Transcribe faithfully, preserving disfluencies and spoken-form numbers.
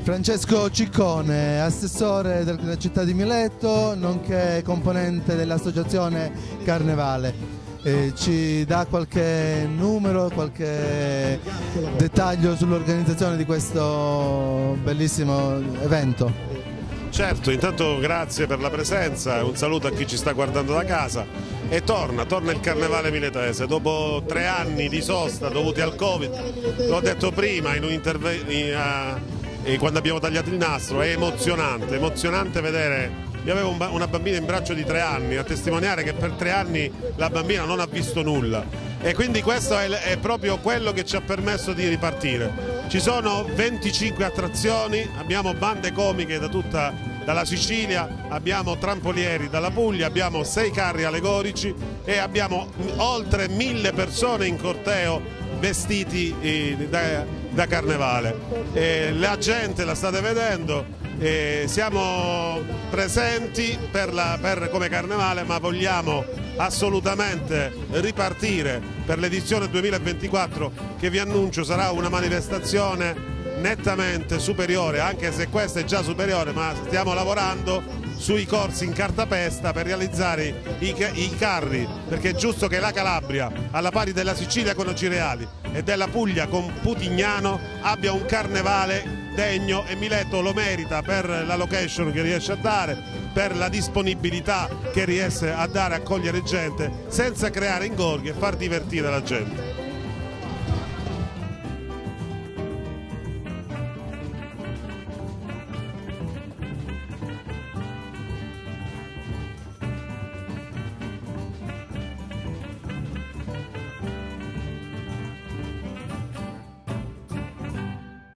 Francesco Ciccone, assessore della città di Mileto, nonché componente dell'associazione Carnevale. Eh, ci dà qualche numero, qualche dettaglio sull'organizzazione di questo bellissimo evento? Certo, intanto grazie per la presenza, un saluto a chi ci sta guardando da casa e torna, torna il Carnevale miletese dopo tre anni di sosta dovuti al Covid. L'ho detto prima in un intervento quando abbiamo tagliato il nastro, è emozionante, emozionante vedere. Io avevo una bambina in braccio di tre anni, a testimoniare che per tre anni la bambina non ha visto nulla e quindi questo è, è proprio quello che ci ha permesso di ripartire. Ci sono venticinque attrazioni, abbiamo bande comiche da tutta, dalla Sicilia, abbiamo trampolieri dalla Puglia, abbiamo sei carri allegorici e abbiamo oltre mille persone in corteo vestiti eh, da, da carnevale. Eh, la gente la state vedendo, eh, siamo presenti per la, per, come carnevale, ma vogliamo assolutamente ripartire per l'edizione duemilaventiquattro che vi annuncio sarà una manifestazione nettamente superiore, anche se questa è già superiore, ma stiamo lavorando sui corsi in cartapesta per realizzare i, i carri, perché è giusto che la Calabria, alla pari della Sicilia con Acireali e della Puglia con Putignano, abbia un carnevale degno, e Mileto lo merita per la location che riesce a dare, per la disponibilità che riesce a dare a cogliere gente senza creare ingorghi e far divertire la gente.